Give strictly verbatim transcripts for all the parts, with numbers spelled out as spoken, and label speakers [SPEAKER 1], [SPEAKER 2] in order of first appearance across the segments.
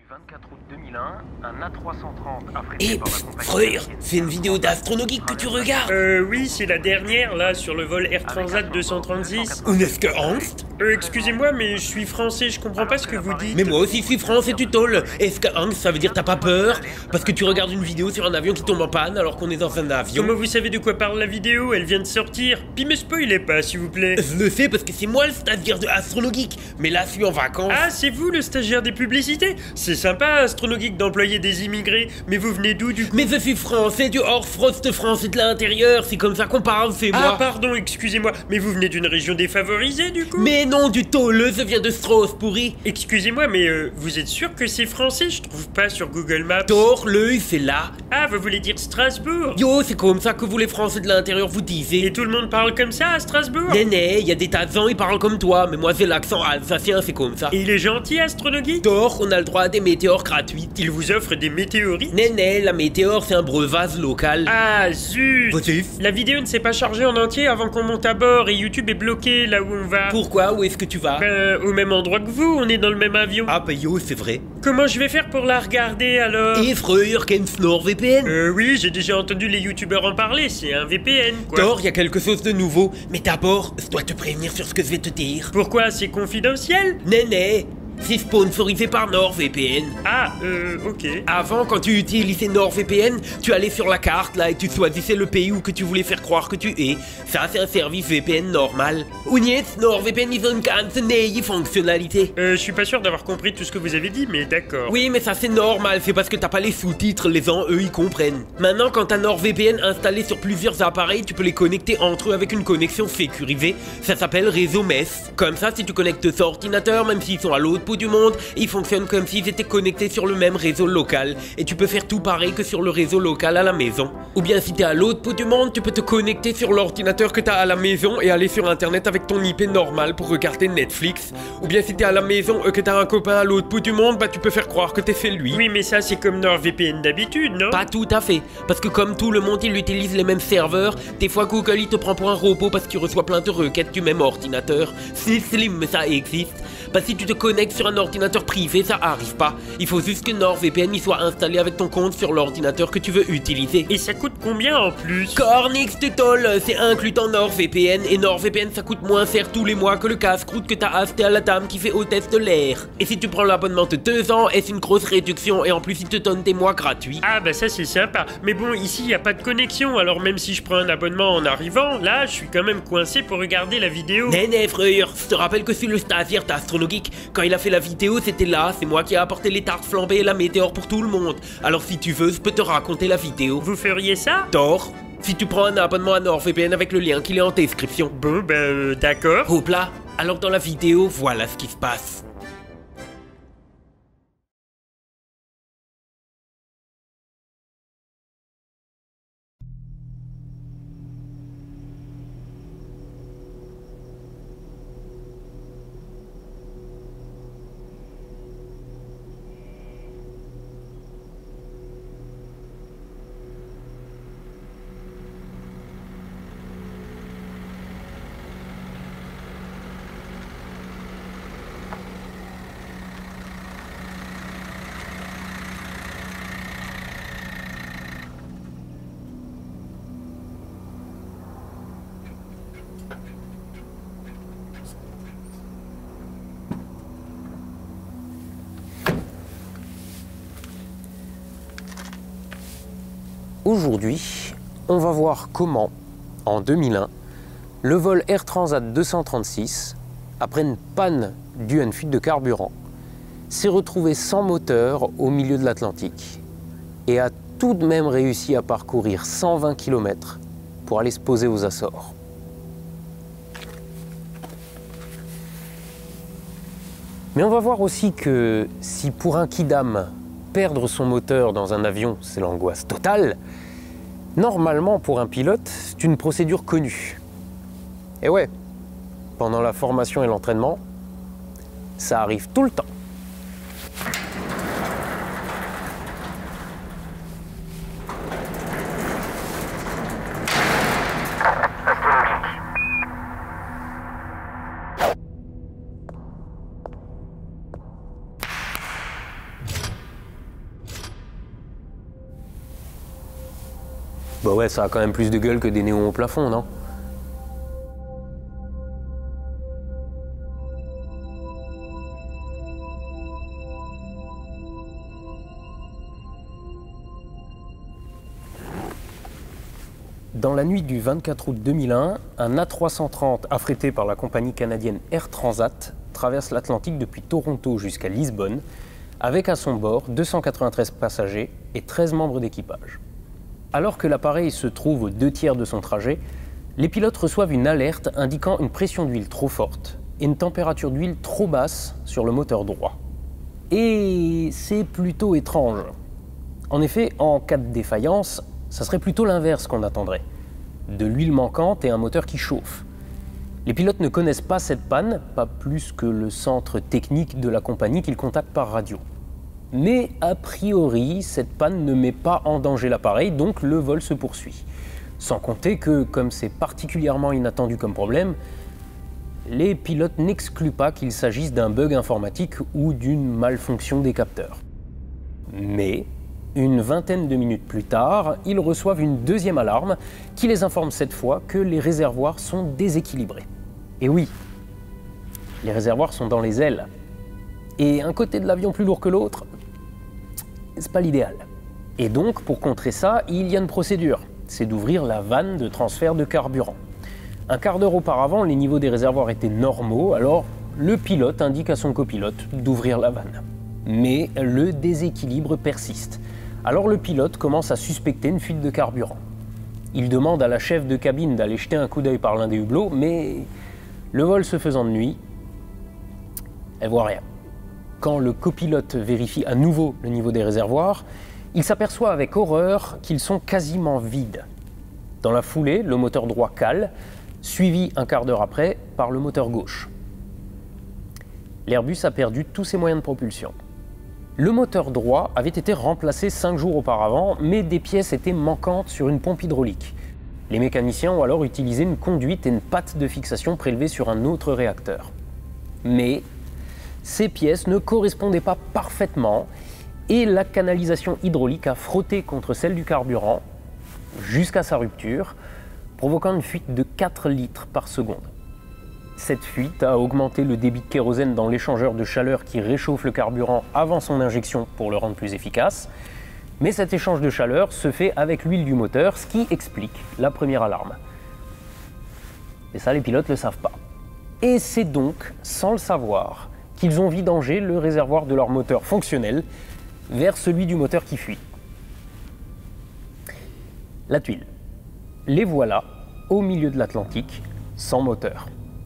[SPEAKER 1] vingt-quatre août deux mille un, un A trois cent trente affrété
[SPEAKER 2] Eh,
[SPEAKER 1] par la
[SPEAKER 2] pff,
[SPEAKER 1] compagnie
[SPEAKER 2] frère,
[SPEAKER 1] américaine
[SPEAKER 2] c'est une vidéo d'Astronogeek que tu regardes.
[SPEAKER 3] Euh, oui, c'est la dernière, là, sur le vol Air Transat deux cent trente-six.
[SPEAKER 2] Ou n'est-ce que Angst?
[SPEAKER 3] Euh, excusez-moi, mais je suis français, je comprends pas ce que vous dites.
[SPEAKER 2] Mais moi aussi je suis français, tu tolles. Est-ce que Angst, ça veut dire t'as pas peur? Parce que tu regardes une vidéo sur un avion qui tombe en panne alors qu'on est dans un avion.
[SPEAKER 3] Comment vous savez de quoi parle la vidéo? Elle vient de sortir. Puis me spoilez pas, s'il vous plaît.
[SPEAKER 2] Je le sais parce que c'est moi le stagiaire de Astronogeek. Mais là, je suis en vacances.
[SPEAKER 3] Ah, c'est vous le stagiaire des publicités? C'est sympa, Astronogeek, d'employer des immigrés. Mais vous venez d'où, du coup?
[SPEAKER 2] Mais je suis français du hors-frost français de l'intérieur. C'est comme ça qu'on parle, c'est
[SPEAKER 3] Ah,
[SPEAKER 2] moi.
[SPEAKER 3] pardon, excusez-moi. Mais vous venez d'une région défavorisée, du coup?
[SPEAKER 2] Mais non, du tôle, je viens de Strauss pourri.
[SPEAKER 3] Excusez-moi, mais euh, vous êtes sûr que c'est français? Je trouve pas sur Google Maps.
[SPEAKER 2] Tort, l'œil, c'est là.
[SPEAKER 3] Ah, vous voulez dire Strasbourg?
[SPEAKER 2] Yo, c'est comme ça que vous les français de l'intérieur vous
[SPEAKER 3] Et
[SPEAKER 2] disiez.
[SPEAKER 3] tout le monde parle comme ça à Strasbourg?
[SPEAKER 2] Néné, il y a des tas de gens, ils parlent comme toi, mais moi j'ai l'accent alsacien, c'est comme ça.
[SPEAKER 3] Et il est gentil, Astronogeek?
[SPEAKER 2] Tort, on a le droit à des météores gratuites.
[SPEAKER 3] Il vous offre des météorites?
[SPEAKER 2] Néné, la météore, c'est un breuvage local.
[SPEAKER 3] Ah, zut!
[SPEAKER 2] Motif.
[SPEAKER 3] La vidéo ne s'est pas chargée en entier avant qu'on monte à bord et YouTube est bloqué là où on va.
[SPEAKER 2] Pourquoi? Où est-ce que tu vas?
[SPEAKER 3] Ben, au même endroit que vous, on est dans le même avion.
[SPEAKER 2] Ah bah yo, c'est vrai.
[SPEAKER 3] Comment je vais faire pour la regarder alors?
[SPEAKER 2] Et frère, Kens NordVPN.
[SPEAKER 3] Euh, oui, j'ai déjà entendu les youtubeurs en parler, c'est un V P N, quoi.
[SPEAKER 2] Tort, il y a quelque chose de nouveau. Mais d'abord, je dois te prévenir sur ce que je vais te dire.
[SPEAKER 3] Pourquoi? C'est confidentiel?
[SPEAKER 2] Néné, c'est sponsorisé par NordVPN.
[SPEAKER 3] Ah, euh, ok.
[SPEAKER 2] Avant, quand tu utilisais NordVPN, tu allais sur la carte là et tu choisissais le pays où que tu voulais faire croire que tu es. Ça, c'est un service V P N normal. Und jetzt, NordVPN ist eine ganz neue Fonctionnalité.
[SPEAKER 3] Euh, je suis pas sûr d'avoir compris tout ce que vous avez dit, mais d'accord.
[SPEAKER 2] Oui, mais ça c'est normal, c'est parce que t'as pas les sous-titres, les gens, eux, ils comprennent. Maintenant, quand t'as NordVPN installé sur plusieurs appareils, tu peux les connecter entre eux avec une connexion sécurisée. Ça s'appelle réseau M E S. Comme ça, si tu connectes ce ordinateur, même s'ils sont à l'autre bout du monde, ils fonctionnent comme s'ils étaient connectés sur le même réseau local. Et tu peux faire tout pareil que sur le réseau local à la maison. Ou bien si t'es à l'autre bout du monde, tu peux te connecter sur l'ordinateur que t'as à la maison et aller sur internet avec ton I P normal pour regarder Netflix. Ou bien si t'es à la maison et que t'as un copain à l'autre bout du monde, bah tu peux faire croire que t'es fait lui.
[SPEAKER 3] Oui, mais ça, c'est comme NordVPN d'habitude, non?
[SPEAKER 2] Pas tout à fait, parce que comme tout le monde il utilise les mêmes serveurs, des fois Google il te prend pour un robot parce qu'il reçoit plein de requêtes du même ordinateur. C'est slim mais ça existe. Bah si tu te connectes sur un ordinateur privé, ça arrive pas. Il faut juste que NordVPN il soit installé avec ton compte sur l'ordinateur que tu veux utiliser.
[SPEAKER 3] Et ça coûte combien en plus?
[SPEAKER 2] Cornix tutol, c'est inclus dans NordVPN, et NordVPN ça coûte moins cher tous les mois que le casse-croûte que t'as acheté à la dame qui fait hôtesse de l'air. Et si tu prends l'abonnement de deux ans, est-ce une grosse réduction et en plus il te donne des mois gratuits.
[SPEAKER 3] Ah bah ça c'est sympa, mais bon ici y a pas de connexion, alors même si je prends un abonnement en arrivant, là je suis quand même coincé pour regarder la vidéo.
[SPEAKER 2] Néné frère, je te rappelle que c'est le stagiaire d'Astronogeek. Quand il a fait la vidéo c'était là, c'est moi qui ai apporté les tartes flambées et la météore pour tout le monde. Alors si tu veux, je peux te raconter la vidéo.
[SPEAKER 3] Vous feriez ça?
[SPEAKER 2] Tort. Si tu prends un abonnement à NordVPN avec le lien qui est en description.
[SPEAKER 3] Bon bah euh, d'accord.
[SPEAKER 2] Hop là, alors dans la vidéo, voilà ce qui se passe.
[SPEAKER 4] Aujourd'hui, on va voir comment, en deux mille un, le vol Air Transat deux cent trente-six, après une panne due à une fuite de carburant, s'est retrouvé sans moteur au milieu de l'Atlantique et a tout de même réussi à parcourir cent vingt kilomètres pour aller se poser aux Açores. Mais on va voir aussi que si pour un kidam, perdre son moteur dans un avion, c'est l'angoisse totale, normalement pour un pilote, c'est une procédure connue. Et ouais, pendant la formation et l'entraînement, ça arrive tout le temps. Bah ouais, ça a quand même plus de gueule que des néons au plafond, non? Dans la nuit du vingt-quatre août deux mille un, un A trois cent trente affrété par la compagnie canadienne Air Transat traverse l'Atlantique depuis Toronto jusqu'à Lisbonne, avec à son bord deux cent quatre-vingt-treize passagers et treize membres d'équipage. Alors que l'appareil se trouve aux deux tiers de son trajet, les pilotes reçoivent une alerte indiquant une pression d'huile trop forte et une température d'huile trop basse sur le moteur droit. Et c'est plutôt étrange. En effet, en cas de défaillance, ça serait plutôt l'inverse qu'on attendrait. De l'huile manquante et un moteur qui chauffe. Les pilotes ne connaissent pas cette panne, pas plus que le centre technique de la compagnie qu'ils contactent par radio. Mais a priori, cette panne ne met pas en danger l'appareil, donc le vol se poursuit. Sans compter que, comme c'est particulièrement inattendu comme problème, les pilotes n'excluent pas qu'il s'agisse d'un bug informatique ou d'une malfonction des capteurs. Mais, une vingtaine de minutes plus tard, ils reçoivent une deuxième alarme qui les informe cette fois que les réservoirs sont déséquilibrés. Et oui, les réservoirs sont dans les ailes. Et un côté de l'avion plus lourd que l'autre, c'est pas l'idéal. Et donc, pour contrer ça, il y a une procédure. C'est d'ouvrir la vanne de transfert de carburant. Un quart d'heure auparavant, les niveaux des réservoirs étaient normaux, alors le pilote indique à son copilote d'ouvrir la vanne. Mais le déséquilibre persiste. Alors le pilote commence à suspecter une fuite de carburant. Il demande à la chef de cabine d'aller jeter un coup d'œil par l'un des hublots, mais le vol se faisant de nuit, elle voit rien. Quand le copilote vérifie à nouveau le niveau des réservoirs, il s'aperçoit avec horreur qu'ils sont quasiment vides. Dans la foulée, le moteur droit cale, suivi un quart d'heure après par le moteur gauche. L'Airbus a perdu tous ses moyens de propulsion. Le moteur droit avait été remplacé cinq jours auparavant, mais des pièces étaient manquantes sur une pompe hydraulique. Les mécaniciens ont alors utilisé une conduite et une patte de fixation prélevée sur un autre réacteur. Mais ces pièces ne correspondaient pas parfaitement et la canalisation hydraulique a frotté contre celle du carburant jusqu'à sa rupture, provoquant une fuite de quatre litres par seconde. Cette fuite a augmenté le débit de kérosène dans l'échangeur de chaleur qui réchauffe le carburant avant son injection pour le rendre plus efficace. Mais cet échange de chaleur se fait avec l'huile du moteur, ce qui explique la première alarme. Et ça, les pilotes ne le savent pas. Et c'est donc, sans le savoir, qu'ils ont vidangé le réservoir de leur moteur fonctionnel vers celui du moteur qui fuit. La tuile. Les voilà au milieu de l'Atlantique, sans moteur.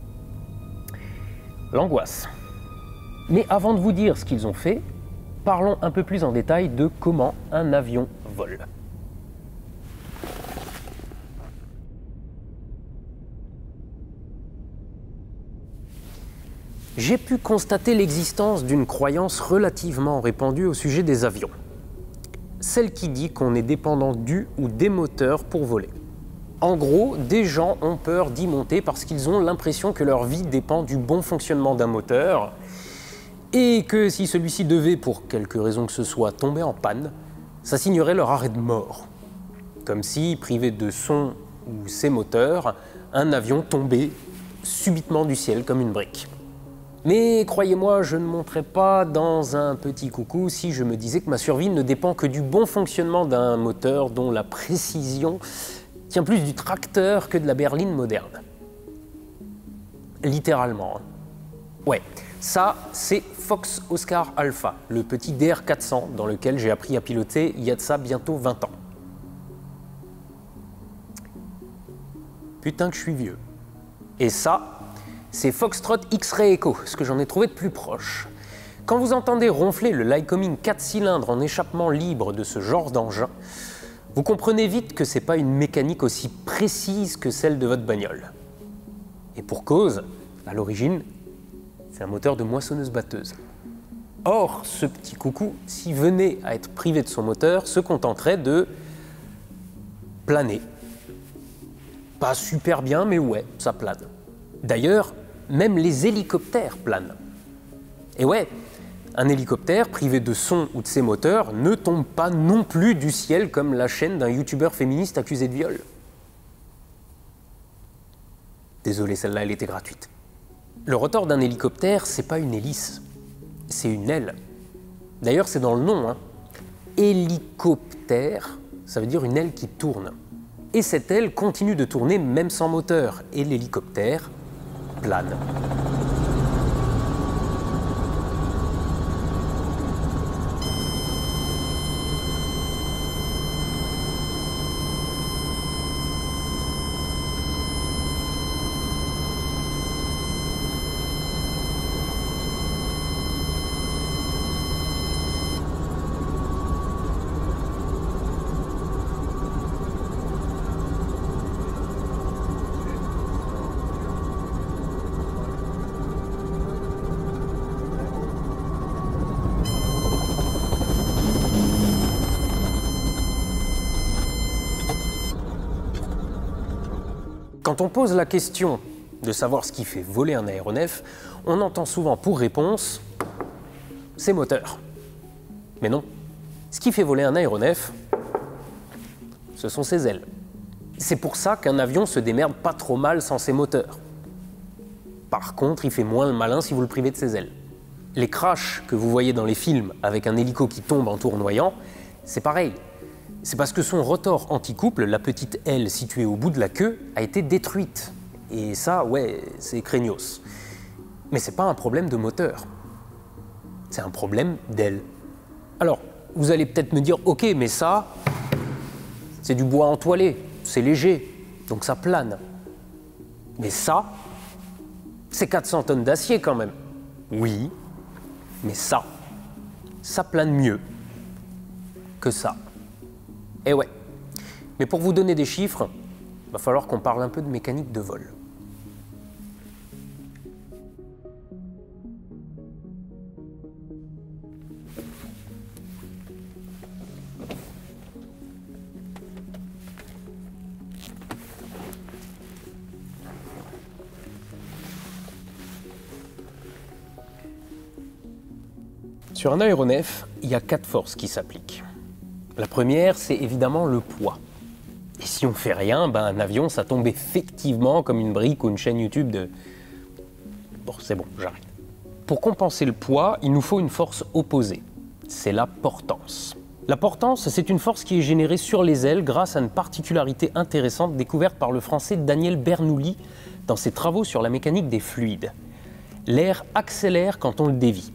[SPEAKER 4] L'angoisse. Mais avant de vous dire ce qu'ils ont fait, parlons un peu plus en détail de comment un avion vole. J'ai pu constater l'existence d'une croyance relativement répandue au sujet des avions. Celle qui dit qu'on est dépendant du ou des moteurs pour voler. En gros, des gens ont peur d'y monter parce qu'ils ont l'impression que leur vie dépend du bon fonctionnement d'un moteur et que si celui-ci devait, pour quelque raison que ce soit, tomber en panne, ça signerait leur arrêt de mort. Comme si, privé de son ou ses moteurs, un avion tombait subitement du ciel comme une brique. Mais croyez-moi, je ne monterais pas dans un petit coucou si je me disais que ma survie ne dépend que du bon fonctionnement d'un moteur dont la précision tient plus du tracteur que de la berline moderne. Littéralement. Ouais, ça, c'est Fox Oscar Alpha, le petit D R quatre cents dans lequel j'ai appris à piloter il y a de ça bientôt vingt ans. Putain que je suis vieux. Et ça, c'est Foxtrot X-Ray Echo, ce que j'en ai trouvé de plus proche. Quand vous entendez ronfler le Lycoming quatre cylindres en échappement libre de ce genre d'engin, vous comprenez vite que c'est pas une mécanique aussi précise que celle de votre bagnole. Et pour cause, à l'origine, c'est un moteur de moissonneuse-batteuse. Or, ce petit coucou, s'il venait à être privé de son moteur, se contenterait de planer. Pas super bien, mais ouais, ça plane. D'ailleurs, même les hélicoptères planent. Et ouais, Un hélicoptère, privé de son ou de ses moteurs, ne tombe pas non plus du ciel comme la chaîne d'un youtubeur féministe accusé de viol. Désolé, celle-là, elle était gratuite. Le rotor d'un hélicoptère, c'est pas une hélice, c'est une aile. D'ailleurs, c'est dans le nom, hein. Hélicoptère, ça veut dire une aile qui tourne. Et cette aile continue de tourner même sans moteur, et l'hélicoptère plane. Quand on pose la question de savoir ce qui fait voler un aéronef, on entend souvent pour réponse « ses moteurs ». Mais non, ce qui fait voler un aéronef, ce sont ses ailes. C'est pour ça qu'un avion se démerde pas trop mal sans ses moteurs. Par contre, il fait moins le malin si vous le privez de ses ailes. Les crashs que vous voyez dans les films avec un hélico qui tombe en tournoyant, c'est pareil. C'est parce que son rotor anti-couple, la petite aile située au bout de la queue, a été détruite. Et ça, ouais, c'est craignos. Mais c'est pas un problème de moteur. C'est un problème d'aile. Alors, vous allez peut-être me dire, ok, mais ça, c'est du bois entoilé, c'est léger, donc ça plane. Mais ça, c'est quatre cents tonnes d'acier quand même. Oui, mais ça, ça plane mieux que ça. Eh ouais. Mais pour vous donner des chiffres, il va falloir qu'on parle un peu de mécanique de vol. Sur un aéronef, il y a quatre forces qui s'appliquent. La première, c'est évidemment le poids. Et si on fait rien, ben un avion, ça tombe effectivement comme une brique ou une chaîne YouTube de... Bon, c'est bon, j'arrête. Pour compenser le poids, il nous faut une force opposée. C'est la portance. La portance, c'est une force qui est générée sur les ailes grâce à une particularité intéressante découverte par le français Daniel Bernoulli dans ses travaux sur la mécanique des fluides. L'air accélère quand on le dévie.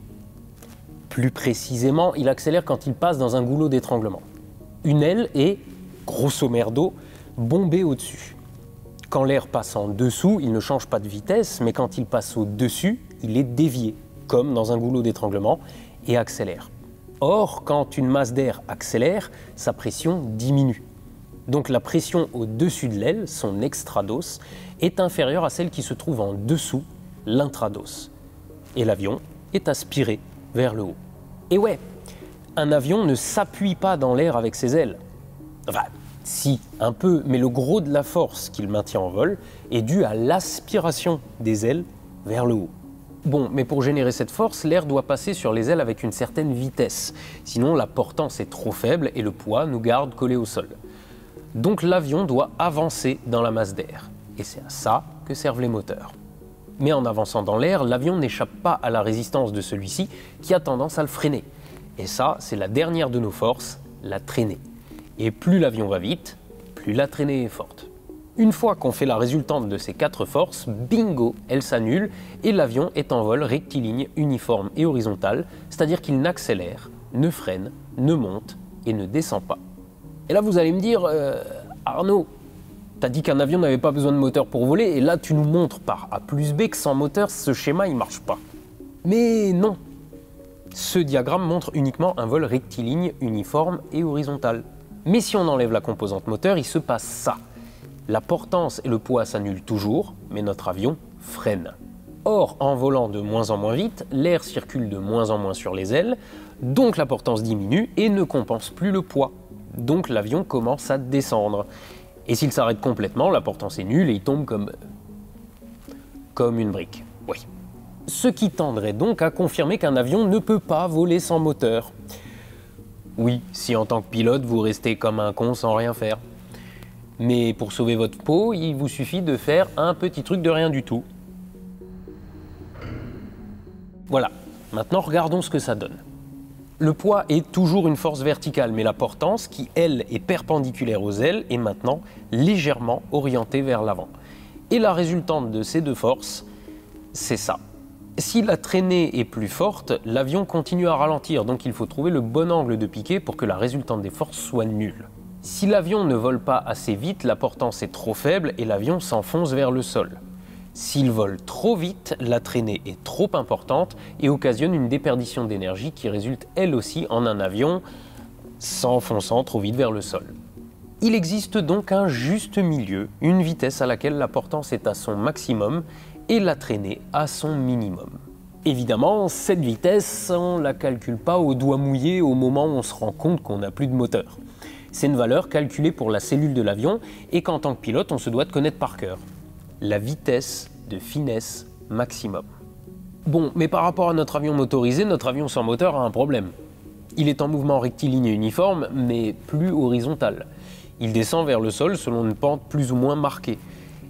[SPEAKER 4] Plus précisément, il accélère quand il passe dans un goulot d'étranglement. Une aile est, grosso merdo, bombée au-dessus. Quand l'air passe en dessous, il ne change pas de vitesse, mais quand il passe au-dessus, il est dévié, comme dans un goulot d'étranglement, et accélère. Or, quand une masse d'air accélère, sa pression diminue. Donc la pression au-dessus de l'aile, son extrados, est inférieure à celle qui se trouve en dessous, l'intrados. Et l'avion est aspiré vers le haut. Et ouais, un avion ne s'appuie pas dans l'air avec ses ailes. Enfin, si, un peu, mais le gros de la force qu'il maintient en vol est dû à l'aspiration des ailes vers le haut. Bon, mais pour générer cette force, l'air doit passer sur les ailes avec une certaine vitesse. Sinon, la portance est trop faible et le poids nous garde collés au sol. Donc l'avion doit avancer dans la masse d'air. Et c'est à ça que servent les moteurs. Mais en avançant dans l'air, l'avion n'échappe pas à la résistance de celui-ci qui a tendance à le freiner. Et ça, c'est la dernière de nos forces, la traînée. Et plus l'avion va vite, plus la traînée est forte. Une fois qu'on fait la résultante de ces quatre forces, bingo, elle s'annule et l'avion est en vol rectiligne, uniforme et horizontal, c'est-à-dire qu'il n'accélère, ne freine, ne monte et ne descend pas. Et là, vous allez me dire, euh, Arnaud, t'as dit qu'un avion n'avait pas besoin de moteur pour voler, et là tu nous montres par A plus B que sans moteur, ce schéma il marche pas. Mais non. Ce diagramme montre uniquement un vol rectiligne, uniforme et horizontal. Mais si on enlève la composante moteur, il se passe ça. La portance et le poids s'annulent toujours, mais notre avion freine. Or, en volant de moins en moins vite, l'air circule de moins en moins sur les ailes, donc la portance diminue et ne compense plus le poids. Donc l'avion commence à descendre. Et s'il s'arrête complètement, la portance est nulle et il tombe comme... comme une brique. Oui. Ce qui tendrait donc à confirmer qu'un avion ne peut pas voler sans moteur. Oui, si en tant que pilote, vous restez comme un con sans rien faire. Mais pour sauver votre peau, il vous suffit de faire un petit truc de rien du tout. Voilà, maintenant regardons ce que ça donne. Le poids est toujours une force verticale, mais la portance, qui elle est perpendiculaire aux ailes, est maintenant légèrement orientée vers l'avant. Et la résultante de ces deux forces, c'est ça. Si la traînée est plus forte, l'avion continue à ralentir, donc il faut trouver le bon angle de piqué pour que la résultante des forces soit nulle. Si l'avion ne vole pas assez vite, la portance est trop faible et l'avion s'enfonce vers le sol. S'il vole trop vite, la traînée est trop importante et occasionne une déperdition d'énergie qui résulte elle aussi en un avion s'enfonçant trop vite vers le sol. Il existe donc un juste milieu, une vitesse à laquelle la portance est à son maximum et la traînée à son minimum. Évidemment, cette vitesse, on ne la calcule pas au doigt mouillé au moment où on se rend compte qu'on n'a plus de moteur. C'est une valeur calculée pour la cellule de l'avion et qu'en tant que pilote, on se doit de connaître par cœur. La vitesse de finesse maximum. Bon, mais par rapport à notre avion motorisé, notre avion sans moteur a un problème. Il est en mouvement rectiligne et uniforme, mais plus horizontal. Il descend vers le sol selon une pente plus ou moins marquée.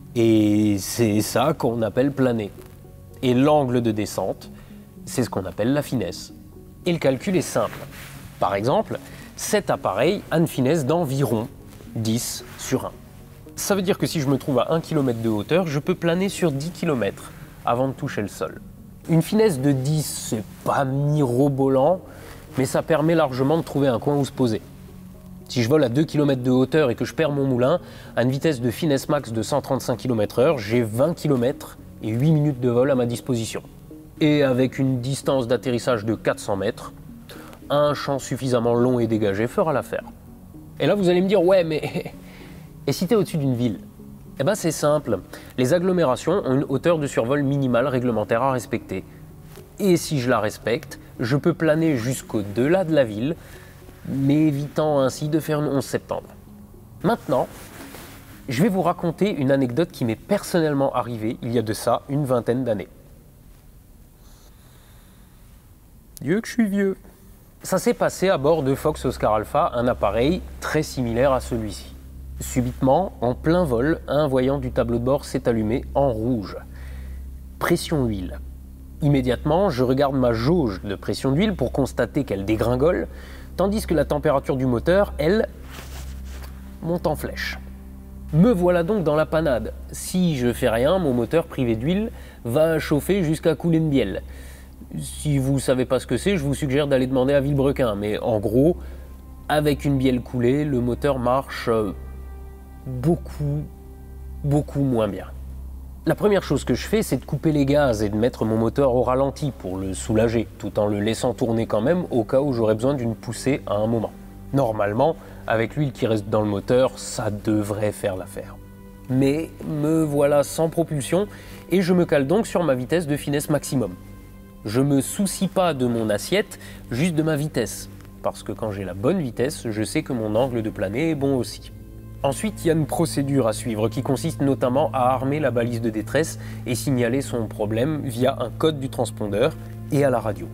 [SPEAKER 4] Et c'est ça qu'on appelle planer. Et l'angle de descente, c'est ce qu'on appelle la finesse. Et le calcul est simple. Par exemple, cet appareil a une finesse d'environ dix sur un. Ça veut dire que si je me trouve à un kilomètre de hauteur, je peux planer sur dix kilomètres avant de toucher le sol. Une finesse de dix, c'est pas mirobolant, mais ça permet largement de trouver un coin où se poser. Si je vole à deux kilomètres de hauteur et que je perds mon moulin, à une vitesse de finesse max de cent trente-cinq kilomètres heure, j'ai vingt kilomètres et huit minutes de vol à ma disposition. Et avec une distance d'atterrissage de quatre cents mètres, un champ suffisamment long et dégagé fera l'affaire. Et là, vous allez me dire, ouais, mais... Et si tu es au-dessus d'une ville? Eh bien, c'est simple. Les agglomérations ont une hauteur de survol minimale réglementaire à respecter. Et si je la respecte, je peux planer jusqu'au-delà de la ville, mais évitant ainsi de faire une onze septembre. Maintenant, je vais vous raconter une anecdote qui m'est personnellement arrivée il y a de ça une vingtaine d'années. Dieu que je suis vieux. Ça s'est passé à bord de Fox Oscar Alpha, un appareil très similaire à celui-ci. Subitement, en plein vol, un voyant du tableau de bord s'est allumé en rouge. Pression huile. Immédiatement, je regarde ma jauge de pression d'huile pour constater qu'elle dégringole, tandis que la température du moteur, elle, monte en flèche. Me voilà donc dans la panade. Si je fais rien, mon moteur privé d'huile va chauffer jusqu'à couler de bielle. Si vous ne savez pas ce que c'est, je vous suggère d'aller demander à Villebrequin. Mais en gros, avec une bielle coulée, le moteur marche beaucoup, beaucoup moins bien. La première chose que je fais, c'est de couper les gaz et de mettre mon moteur au ralenti pour le soulager, tout en le laissant tourner quand même au cas où j'aurais besoin d'une poussée à un moment. Normalement, avec l'huile qui reste dans le moteur, ça devrait faire l'affaire. Mais me voilà sans propulsion et je me cale donc sur ma vitesse de finesse maximum. Je me soucie pas de mon assiette, juste de ma vitesse. Parce que quand j'ai la bonne vitesse, je sais que mon angle de planer est bon aussi. Ensuite, il y a une procédure à suivre qui consiste notamment à armer la balise de détresse et signaler son problème via un code du transpondeur et à la radio.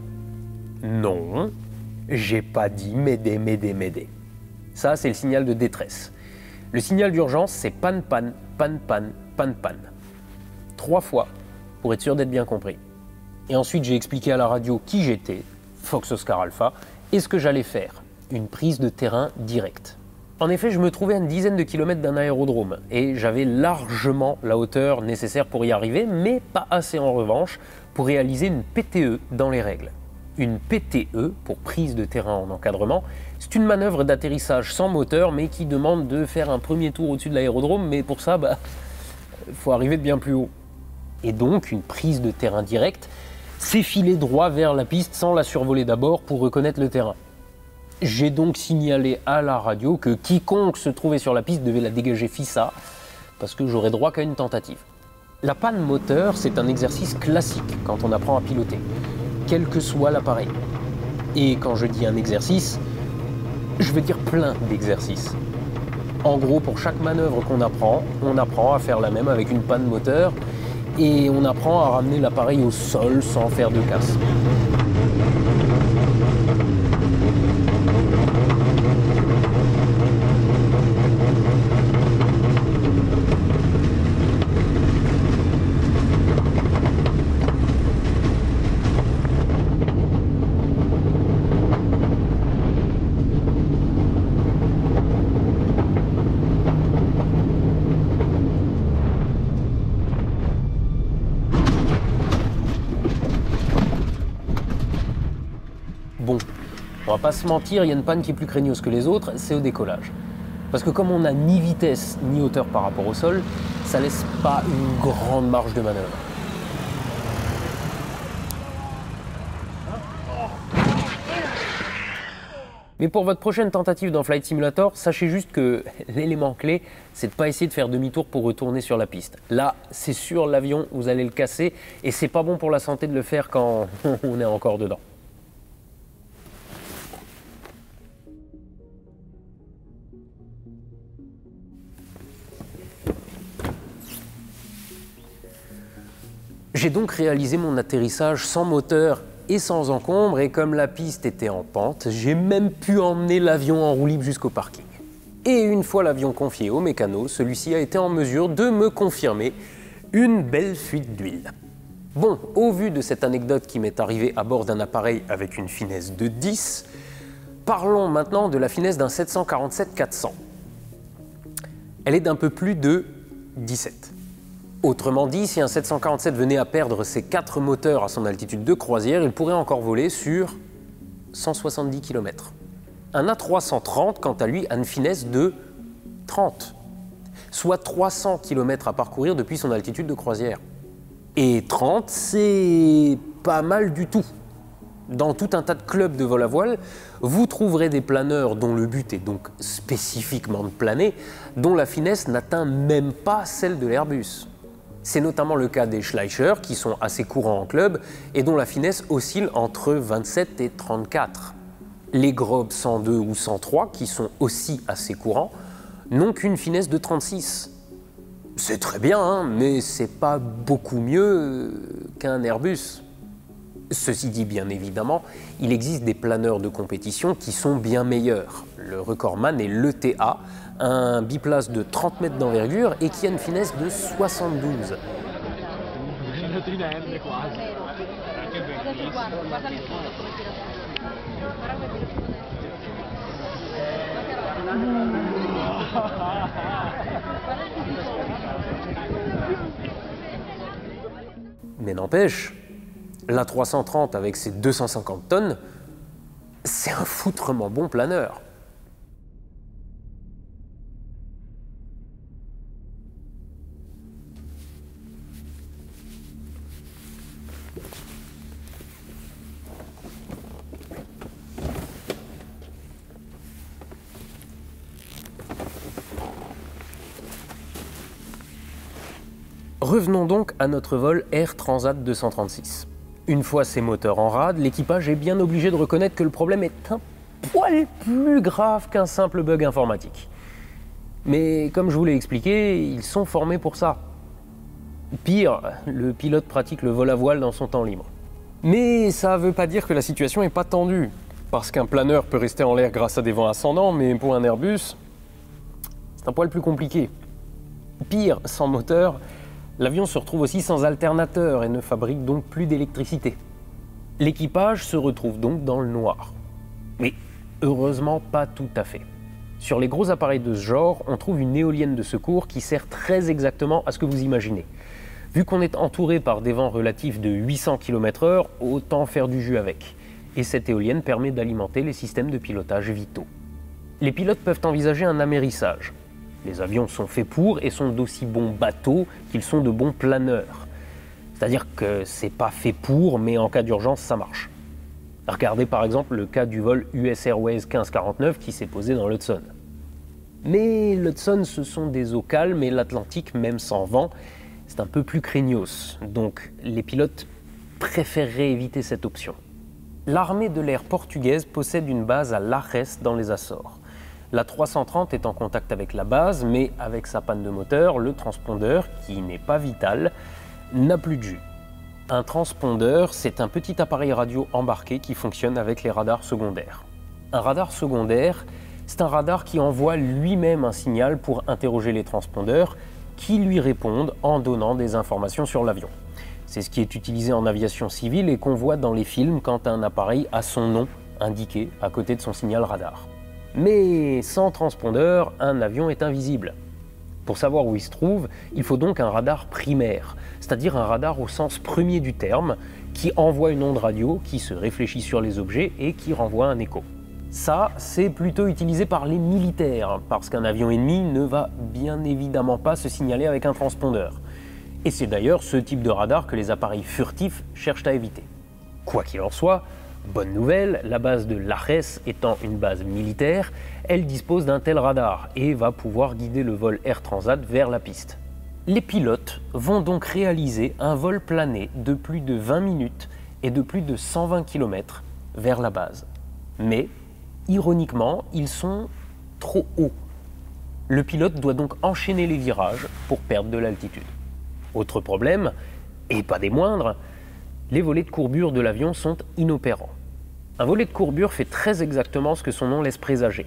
[SPEAKER 4] Non, j'ai pas dit m'aider, m'aider, m'aider. Ça, c'est le signal de détresse. Le signal d'urgence, c'est panne, panne, panne, panne, panne, panne. Trois fois, pour être sûr d'être bien compris. Et ensuite, j'ai expliqué à la radio qui j'étais, Fox Oscar Alpha, et ce que j'allais faire, une prise de terrain directe. En effet, je me trouvais à une dizaine de kilomètres d'un aérodrome, et j'avais largement la hauteur nécessaire pour y arriver, mais pas assez en revanche pour réaliser une P T E dans les règles. Une P T E, pour prise de terrain en encadrement, c'est une manœuvre d'atterrissage sans moteur, mais qui demande de faire un premier tour au-dessus de l'aérodrome, mais pour ça, bah, faut arriver de bien plus haut. Et donc, une prise de terrain directe, c'est filer droit vers la piste sans la survoler d'abord pour reconnaître le terrain. J'ai donc signalé à la radio que quiconque se trouvait sur la piste devait la dégager fissa, parce que j'aurais droit qu'à une tentative. La panne moteur, c'est un exercice classique quand on apprend à piloter, quel que soit l'appareil. Et quand je dis un exercice, je veux dire plein d'exercices. En gros, pour chaque manœuvre qu'on apprend, on apprend à faire la même avec une panne moteur, et on apprend à ramener l'appareil au sol sans faire de casse. Bon, on va pas se mentir, il y a une panne qui est plus craigneuse que les autres, c'est au décollage. Parce que comme on n'a ni vitesse ni hauteur par rapport au sol, ça laisse pas une grande marge de manœuvre. Mais pour votre prochaine tentative dans Flight Simulator, sachez juste que l'élément clé, c'est de ne pas essayer de faire demi-tour pour retourner sur la piste. Là, c'est sûr, l'avion, vous allez le casser, et c'est pas bon pour la santé de le faire quand on est encore dedans. J'ai donc réalisé mon atterrissage sans moteur et sans encombre, et comme la piste était en pente, j'ai même pu emmener l'avion en roue libre jusqu'au parking. Et une fois l'avion confié au mécano, celui-ci a été en mesure de me confirmer une belle fuite d'huile. Bon, au vu de cette anecdote qui m'est arrivée à bord d'un appareil avec une finesse de dix, parlons maintenant de la finesse d'un sept cent quarante-sept quatre cents. Elle est d'un peu plus de dix-sept. Autrement dit, si un sept cent quarante-sept venait à perdre ses quatre moteurs à son altitude de croisière, il pourrait encore voler sur cent soixante-dix kilomètres. Un A trois cent trente, quant à lui, a une finesse de trente, soit trois cents kilomètres à parcourir depuis son altitude de croisière. Et trente, c'est pas mal du tout. Dans tout un tas de clubs de vol à voile, vous trouverez des planeurs dont le but est donc spécifiquement de planer, dont la finesse n'atteint même pas celle de l'Airbus. C'est notamment le cas des Schleicher, qui sont assez courants en club et dont la finesse oscille entre vingt-sept et trente-quatre. Les Grob cent deux ou cent trois, qui sont aussi assez courants, n'ont qu'une finesse de trente-six. C'est très bien, hein, mais c'est pas beaucoup mieux qu'un Airbus. Ceci dit, bien évidemment, il existe des planeurs de compétition qui sont bien meilleurs. Le recordman est l'E T A, un biplace de trente mètres d'envergure et qui a une finesse de soixante-douze. Mais n'empêche, l'A trois cent trente avec ses deux cent cinquante tonnes, c'est un foutrement bon planeur. Revenons donc à notre vol Air Transat deux cent trente-six. Une fois ses moteurs en rade, l'équipage est bien obligé de reconnaître que le problème est un poil plus grave qu'un simple bug informatique. Mais comme je vous l'ai expliqué, ils sont formés pour ça. Pire, le pilote pratique le vol à voile dans son temps libre. Mais ça ne veut pas dire que la situation n'est pas tendue, parce qu'un planeur peut rester en l'air grâce à des vents ascendants, mais pour un Airbus, c'est un poil plus compliqué. Pire, sans moteur, l'avion se retrouve aussi sans alternateur et ne fabrique donc plus d'électricité. L'équipage se retrouve donc dans le noir. Mais heureusement pas tout à fait. Sur les gros appareils de ce genre, on trouve une éolienne de secours qui sert très exactement à ce que vous imaginez. Vu qu'on est entouré par des vents relatifs de huit cents kilomètres heure, autant faire du jus avec. Et cette éolienne permet d'alimenter les systèmes de pilotage vitaux. Les pilotes peuvent envisager un amérissage. Les avions sont faits pour et sont d'aussi bons bateaux qu'ils sont de bons planeurs. C'est-à-dire que c'est pas fait pour, mais en cas d'urgence, ça marche. Regardez par exemple le cas du vol U S Airways quinze quarante-neuf qui s'est posé dans l'Hudson. Mais l'Hudson, ce sont des eaux calmes et l'Atlantique, même sans vent, c'est un peu plus craignos. Donc les pilotes préféreraient éviter cette option. L'armée de l'air portugaise possède une base à Lajes dans les Açores. L'A trois cent trente est en contact avec la base, mais avec sa panne de moteur, le transpondeur, qui n'est pas vital, n'a plus de jus. Un transpondeur, c'est un petit appareil radio embarqué qui fonctionne avec les radars secondaires. Un radar secondaire, c'est un radar qui envoie lui-même un signal pour interroger les transpondeurs qui lui répondent en donnant des informations sur l'avion. C'est ce qui est utilisé en aviation civile et qu'on voit dans les films quand un appareil a son nom indiqué à côté de son signal radar. Mais sans transpondeur, un avion est invisible. Pour savoir où il se trouve, il faut donc un radar primaire, c'est-à-dire un radar au sens premier du terme, qui envoie une onde radio qui se réfléchit sur les objets et qui renvoie un écho. Ça, c'est plutôt utilisé par les militaires, parce qu'un avion ennemi ne va bien évidemment pas se signaler avec un transpondeur. Et c'est d'ailleurs ce type de radar que les appareils furtifs cherchent à éviter. Quoi qu'il en soit, bonne nouvelle, la base de l'Ares étant une base militaire, elle dispose d'un tel radar et va pouvoir guider le vol Air Transat vers la piste. Les pilotes vont donc réaliser un vol plané de plus de vingt minutes et de plus de cent vingt kilomètres vers la base. Mais, ironiquement, ils sont trop hauts. Le pilote doit donc enchaîner les virages pour perdre de l'altitude. Autre problème, et pas des moindres, les volets de courbure de l'avion sont inopérants. Un volet de courbure fait très exactement ce que son nom laisse présager.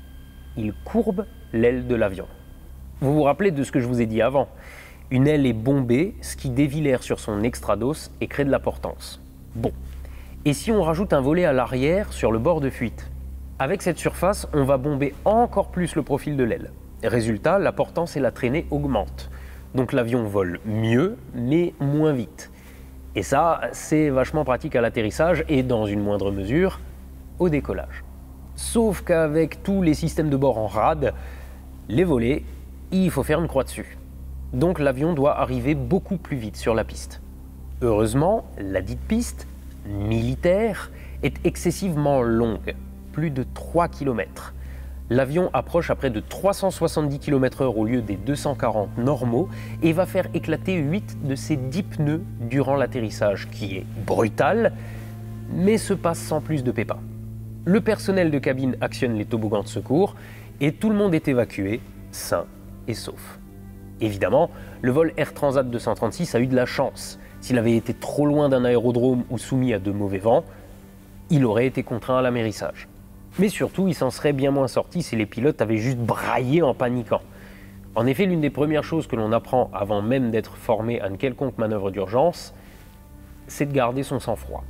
[SPEAKER 4] Il courbe l'aile de l'avion. Vous vous rappelez de ce que je vous ai dit avant. Une aile est bombée, ce qui dévie l'air sur son extrados et crée de la portance. Bon. Et si on rajoute un volet à l'arrière sur le bord de fuite? Avec cette surface, on va bomber encore plus le profil de l'aile. Résultat, la portance et la traînée augmentent. Donc l'avion vole mieux, mais moins vite. Et ça, c'est vachement pratique à l'atterrissage et, dans une moindre mesure, au décollage. Sauf qu'avec tous les systèmes de bord en rade, les volets, il faut faire une croix dessus. Donc l'avion doit arriver beaucoup plus vite sur la piste. Heureusement, la dite piste, militaire, est excessivement longue, plus de trois kilomètres. L'avion approche à près de trois cent soixante-dix kilomètres heure au lieu des deux cent quarante normaux et va faire éclater huit de ses dix pneus durant l'atterrissage, qui est brutal, mais se passe sans plus de pépins. Le personnel de cabine actionne les toboggans de secours et tout le monde est évacué, sain et sauf. Évidemment, le vol Air Transat deux cent trente-six a eu de la chance. S'il avait été trop loin d'un aérodrome ou soumis à de mauvais vents, il aurait été contraint à l'amérissage. Mais surtout, il s'en serait bien moins sorti si les pilotes avaient juste braillé en paniquant. En effet, l'une des premières choses que l'on apprend avant même d'être formé à une quelconque manœuvre d'urgence, c'est de garder son sang-froid.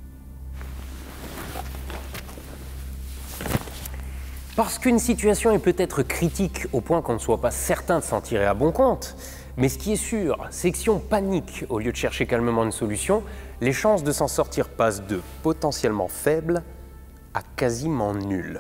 [SPEAKER 4] Parce qu'une situation est peut-être critique au point qu'on ne soit pas certain de s'en tirer à bon compte, mais ce qui est sûr, c'est que si on panique au lieu de chercher calmement une solution, les chances de s'en sortir passent de potentiellement faibles à quasiment nul.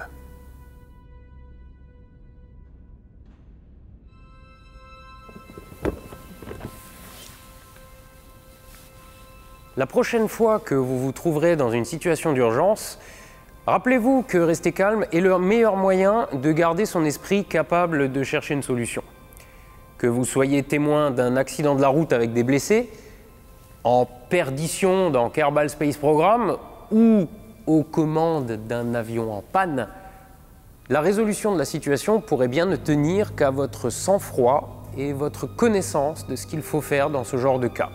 [SPEAKER 4] La prochaine fois que vous vous trouverez dans une situation d'urgence, rappelez-vous que rester calme est le meilleur moyen de garder son esprit capable de chercher une solution. Que vous soyez témoin d'un accident de la route avec des blessés, en perdition dans Kerbal Space Program ou aux commandes d'un avion en panne, la résolution de la situation pourrait bien ne tenir qu'à votre sang-froid et votre connaissance de ce qu'il faut faire dans ce genre de cas.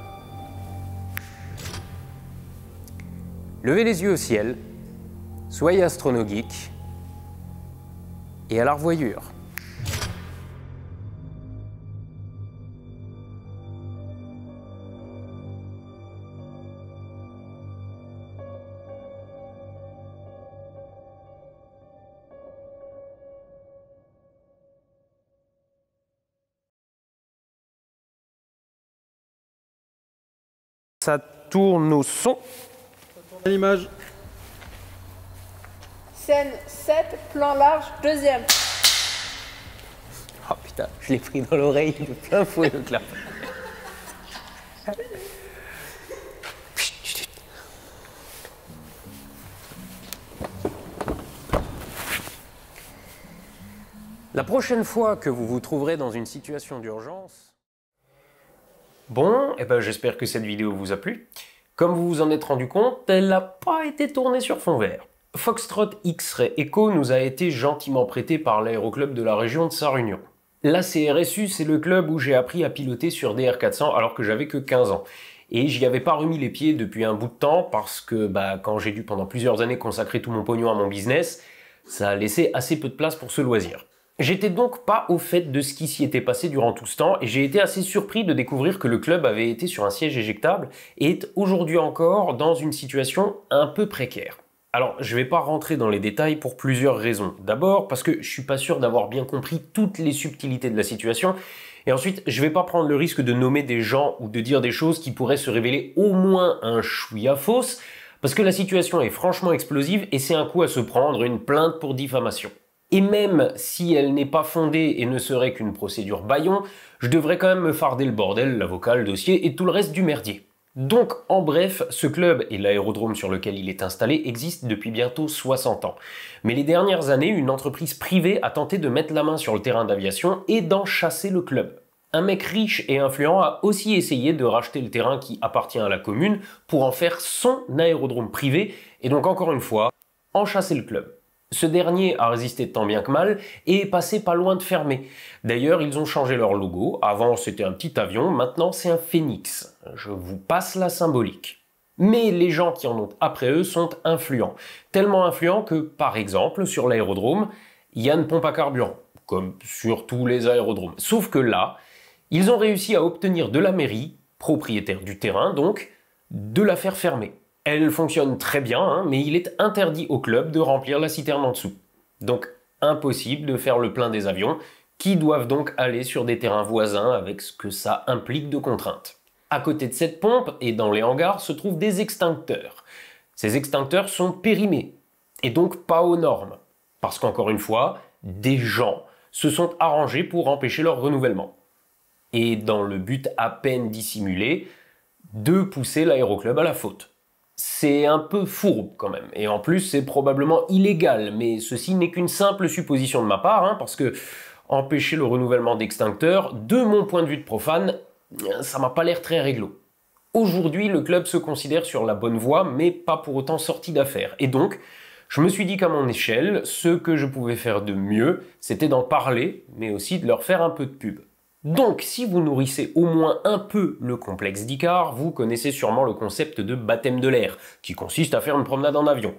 [SPEAKER 4] Levez les yeux au ciel, soyez astronogeek et à la revoyure. Ça tourne au son.
[SPEAKER 5] L'image.
[SPEAKER 6] Scène sept, plan large, deuxième.
[SPEAKER 4] Oh putain, je l'ai pris dans l'oreille de plein fouet le clap. La prochaine fois que vous vous trouverez dans une situation d'urgence... Bon, eh ben j'espère que cette vidéo vous a plu. Comme vous vous en êtes rendu compte, elle n'a pas été tournée sur fond vert. Foxtrot X-Ray Echo nous a été gentiment prêté par l'aéroclub de la région de Sarre-Union. La C R S U, c'est le club où j'ai appris à piloter sur D R quatre cents alors que j'avais que quinze ans. Et j'y avais pas remis les pieds depuis un bout de temps parce que bah, quand j'ai dû pendant plusieurs années consacrer tout mon pognon à mon business, ça a laissé assez peu de place pour ce loisir. J'étais donc pas au fait de ce qui s'y était passé durant tout ce temps et j'ai été assez surpris de découvrir que le club avait été sur un siège éjectable et est aujourd'hui encore dans une situation un peu précaire. Alors, je vais pas rentrer dans les détails pour plusieurs raisons. D'abord, parce que je suis pas sûr d'avoir bien compris toutes les subtilités de la situation. Et ensuite, je vais pas prendre le risque de nommer des gens ou de dire des choses qui pourraient se révéler au moins un chouïa fausses, parce que la situation est franchement explosive et c'est un coup à se prendre une plainte pour diffamation. Et même si elle n'est pas fondée et ne serait qu'une procédure bâillon, je devrais quand même me farder le bordel, l'avocat, le dossier et tout le reste du merdier. Donc, en bref, ce club et l'aérodrome sur lequel il est installé existent depuis bientôt soixante ans. Mais les dernières années, une entreprise privée a tenté de mettre la main sur le terrain d'aviation et d'en chasser le club. Un mec riche et influent a aussi essayé de racheter le terrain qui appartient à la commune pour en faire son aérodrome privé et donc encore une fois, en chasser le club. Ce dernier a résisté tant bien que mal et est passé pas loin de fermer. D'ailleurs, ils ont changé leur logo. Avant, c'était un petit avion, maintenant c'est un phénix. Je vous passe la symbolique. Mais les gens qui en ont après eux sont influents. Tellement influents que, par exemple, sur l'aérodrome, il y a une pompe à carburant, comme sur tous les aérodromes. Sauf que là, ils ont réussi à obtenir de la mairie, propriétaire du terrain donc, de la faire fermer. Elle fonctionne très bien, hein, mais il est interdit au club de remplir la citerne en dessous. Donc impossible de faire le plein des avions, qui doivent donc aller sur des terrains voisins avec ce que ça implique de contraintes. À côté de cette pompe, et dans les hangars, se trouvent des extincteurs. Ces extincteurs sont périmés, et donc pas aux normes. Parce qu'encore une fois, des gens se sont arrangés pour empêcher leur renouvellement. Et dans le but à peine dissimulé, de pousser l'aéroclub à la faute. C'est un peu fourbe quand même, et en plus c'est probablement illégal, mais ceci n'est qu'une simple supposition de ma part, hein, parce que empêcher le renouvellement d'extincteurs, de mon point de vue de profane, ça m'a pas l'air très réglo. Aujourd'hui, le club se considère sur la bonne voie, mais pas pour autant sorti d'affaire, et donc je me suis dit qu'à mon échelle, ce que je pouvais faire de mieux, c'était d'en parler, mais aussi de leur faire un peu de pub. Donc, si vous nourrissez au moins un peu le complexe d'Icare, vous connaissez sûrement le concept de baptême de l'air, qui consiste à faire une promenade en avion.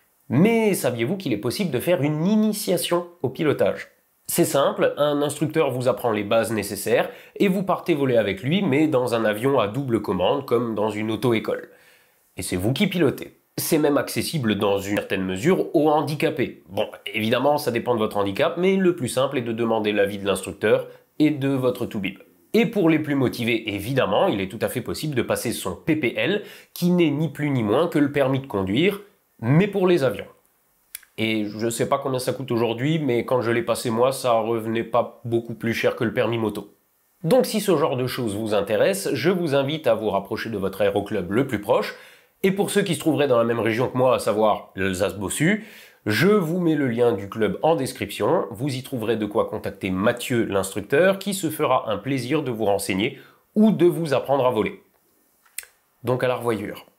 [SPEAKER 4] Mais saviez-vous qu'il est possible de faire une initiation au pilotage? C'est simple, un instructeur vous apprend les bases nécessaires, et vous partez voler avec lui, mais dans un avion à double commande, comme dans une auto-école. Et c'est vous qui pilotez. C'est même accessible dans une certaine mesure aux handicapés. Bon, évidemment, ça dépend de votre handicap, mais le plus simple est de demander l'avis de l'instructeur, et de votre toubib. Et pour les plus motivés, évidemment, il est tout à fait possible de passer son P P L, qui n'est ni plus ni moins que le permis de conduire, mais pour les avions. Et je sais pas combien ça coûte aujourd'hui, mais quand je l'ai passé moi, ça revenait pas beaucoup plus cher que le permis moto. Donc si ce genre de choses vous intéresse, je vous invite à vous rapprocher de votre aéroclub le plus proche, et pour ceux qui se trouveraient dans la même région que moi, à savoir l'Alsace-Bossu, je vous mets le lien du club en description, vous y trouverez de quoi contacter Mathieu l'instructeur qui se fera un plaisir de vous renseigner ou de vous apprendre à voler. Donc à la revoyure.